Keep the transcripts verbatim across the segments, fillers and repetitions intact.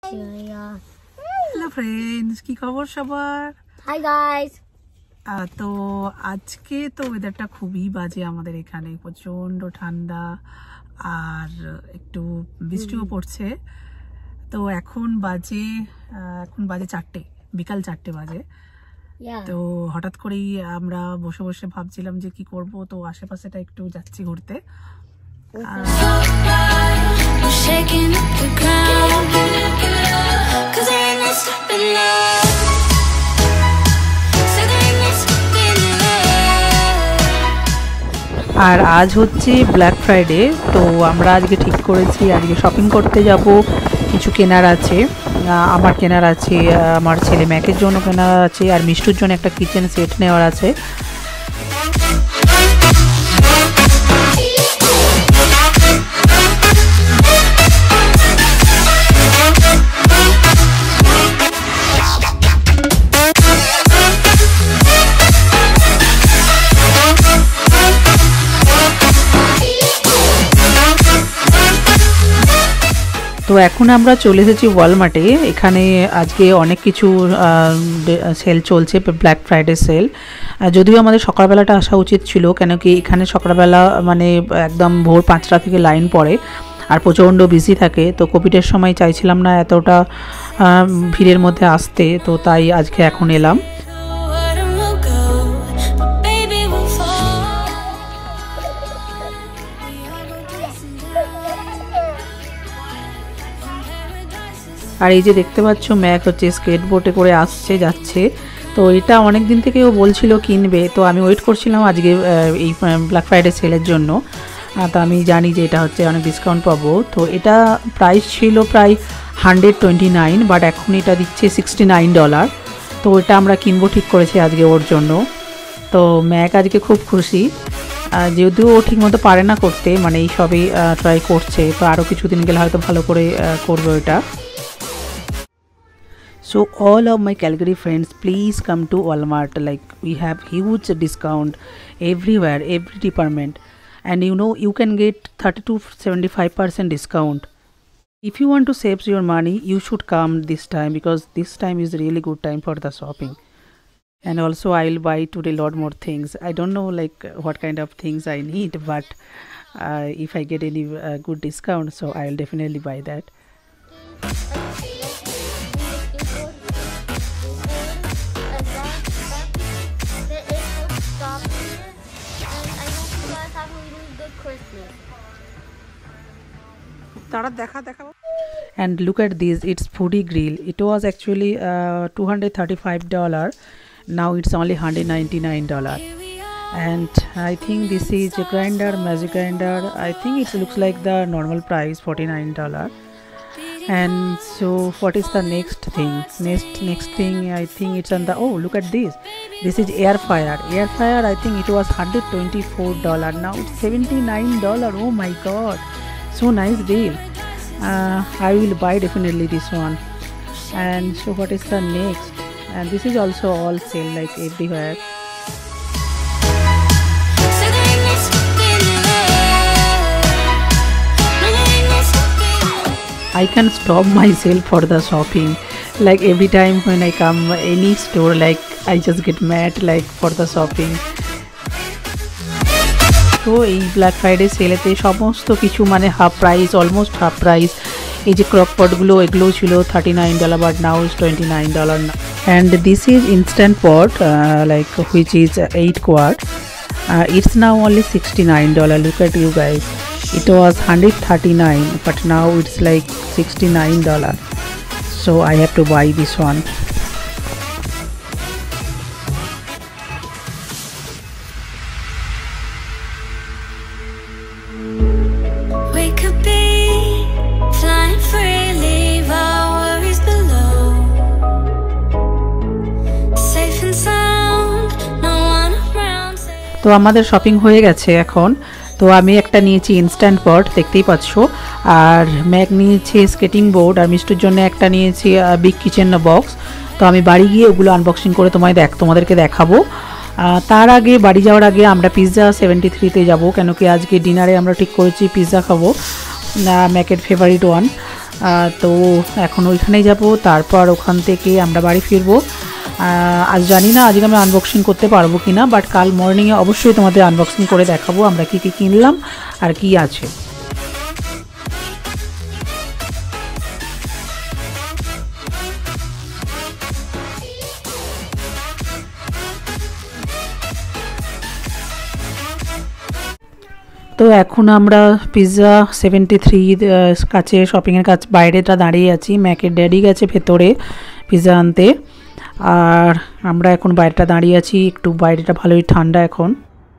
Hello friends, কি খবর সবার? Hi guys. তো আজকে তো ওয়েদারটা খুবই বাজে আমাদের এখানে, প্রচন্ড ঠান্ডা আর একটু বৃষ্টিও পড়ছে। তো এখন বাজে এখন বাজে চারটে, বিকাল চারটে বাজে। তো হঠাৎ করেই আমরা বসে বসে ভাবছিলাম যে কি করব, তো আশেপাশেটা একটু যাচ্ছি ঘুরতে। আর আজ হচ্ছে ব্ল্যাক ফ্রাইডে, তো আমরা আজকে ঠিক করেছি আজকে শপিং করতে যাব। কিছু কেনার আছে, আমার কেনার আছে, আমার ছেলে ম্যাকের জন্য কেনার আছে, আর মিষ্টুর জন্য একটা কিচেন সেট নেওয়ার আছে। তো এখন আমরা চলে এসেছি ওয়ালমার্টে। এখানে আজকে অনেক কিছু সেল চলছে, ব্ল্যাক ফ্রাইডে সেল। যদিও আমাদের সকালবেলাটা আসা উচিত ছিল, কেন কি এখানে সকালবেলা মানে একদম ভোর পাঁচটা থেকে লাইন পড়ে আর প্রচণ্ড বিজি থাকে। তো কোভিডের সময় চাইছিলাম না এতটা ভিড়ের মধ্যে আসতে, তো তাই আজকে এখন এলাম। আর এই যে দেখতে পাচ্ছ ম্যাক হচ্ছে স্কেটবোর্ডে করে আসছে যাচ্ছে। তো এটা অনেক দিন থেকে ও বলছিল কিনবে, তো আমি ওয়েট করছিলাম আজকে এই ব্ল্যাক ফ্রাইডে সেলের জন্য। তো আমি জানি যে এটা হচ্ছে অনেক ডিসকাউন্ট পাবো। তো এটা প্রাইস ছিল প্রায় হান্ড্রেড টোয়েন্টি নাইন, বাট এখন এটা দিচ্ছে সিক্সটি নাইন ডলার। তো এটা আমরা কিনবো ঠিক করেছি আজকে ওর জন্য। তো ম্যাক আজকে খুব খুশি, যদিও ও ঠিক মতো পারে না করতে, মানে এই সবই ট্রাই করছে। তো আরও কিছুদিন গেলে হয়তো ভালো করে করবো এটা। So all of my Calgary friends, please come to Walmart. Like we have huge discount everywhere, every department, and you know you can get thirty to seventy-five percent discount. If you want to save your money, you should come this time, because this time is really good time for the shopping. And also I'll buy today lot more things. I don't know like what kind of things I need, but uh, if I get any uh, good discount, so I'll definitely buy that. And look at this, it's foodie grill. It was actually uh, two hundred thirty-five dollars. Now it's only one hundred ninety-nine dollars. And I think this is a grinder, magic grinder. I think it looks like the normal price, forty-nine dollars. And so what is the next thing? Next next thing I think it's on the, oh look at this. This is air fryer. Air fryer, I think it was one hundred twenty-four dollars. Now it's seventy-nine dollars. Oh my god. So nice deal. uh, I will buy definitely this one. And so what is the next? And this is also all sale like everywhere. I can't stop myself for the shopping. Like every time when I come any store, like I just get mad like for the shopping. তো এই black Friday সেলেতে সমস্ত কিছু মানে half price, almost half price. এই যে ক্রকপটগুলো এগুলোও ছিল thirty nine dollar, but now is twenty nine dollar. And this is instant pot like which is eight quart. It's now only sixty nine dollar. Look at you guys, it was one hundred thirty-nine, but now it's like sixty-nine dollars. So I have to buy this one. তো আমাদের shopping হয়ে গেছে এখন। তো আমি একটা নিয়েছি instant pot, দেখতেই পাচ্ছ, আর ম্যাক নিয়েছি স্কেটিং বোর্ড, আর মিষ্টুর জন্য একটা নিয়েছি বিগ কিচেন বক্স। তো আমি বাড়ি গিয়ে ওগুলো আনবক্সিং করে তোমায় দেখ তোমাদেরকে দেখাবো। তার আগে বাড়ি যাওয়ার আগে আমরা পিৎজা সেভেন্টি থ্রিতে যাবো, কেন কি আজকে ডিনারে আমরা ঠিক করেছি পিৎজা খাবো, ম্যাকের ফেভারিট ওয়ান। তো এখন ওইখানেই যাব, তারপর ওখান থেকে আমরা বাড়ি ফিরবো। আজ জানি না আজকে আমি আনবক্সিং করতে পারবো কি না, বাট কাল মর্নিংয়ে অবশ্যই তোমাদের আনবক্সিং করে দেখাবো আমরা কী কী কিনলাম আর কি আছে। তো এখন আমরা পিৎজা সেভেন্টি থ্রি কাছে শপিংয়ের কাছে বাইরেটা দাঁড়িয়ে আছি। ম্যাকের ড্যাডি গেছে ভেতরে পিৎজা আনতে, আর আমরা এখন বাইরেটা দাঁড়িয়ে আছি। একটু বাইরেটা ভালোই ঠান্ডা এখন।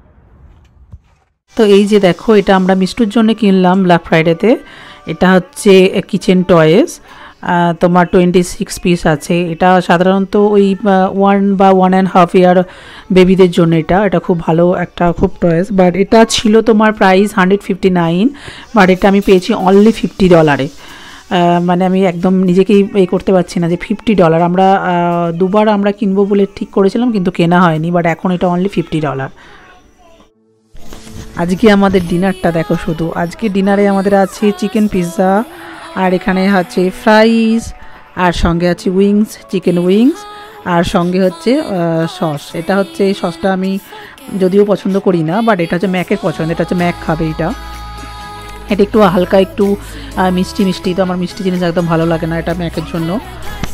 তো এই যে দেখো, এটা আমরা মিষ্টুর জন্য কিনলাম ব্ল্যাক ফ্রাইডেতে। এটা হচ্ছে কিচেন টয়েস, তোমার টোয়েন্টি সিক্স পিস আছে। এটা সাধারণত ওই ওয়ান বা ওয়ান অ্যান্ড হাফ ইয়ার বেবিদের জন্য এটা এটা খুব ভালো একটা খুব টয়েস। বাট এটা ছিল তোমার price hundred fifty nine, but এটা আমি পেয়েছি অনলি ফিফটি ডলারে। মানে আমি একদম নিজেকেই এ করতে পারছি না যে ফিফটি ডলার। আমরা দুবার আমরা কিনবো বলে ঠিক করেছিলাম, কিন্তু কেনা হয়নি, বাট এখন এটা অনলি ফিফটি ডলার। আজকে আমাদের ডিনারটা দেখো শুধু। আজকে ডিনারে আমাদের আছে চিকেন পিৎজা, আর এখানে আছে ফ্রাইস, আর সঙ্গে আছে উইংস, চিকেন উইংস, আর সঙ্গে হচ্ছে সস। এটা হচ্ছে এই সসটা আমি যদিও পছন্দ করি না, বাট এটা হচ্ছে ম্যাকের পছন্দ, এটা হচ্ছে ম্যাক খাবে। এটা এটা একটু হালকা একটু মিষ্টি মিষ্টি, তো আমার মিষ্টি জিনিস একদম ভালো লাগে না, এটা ম্যাকের জন্য।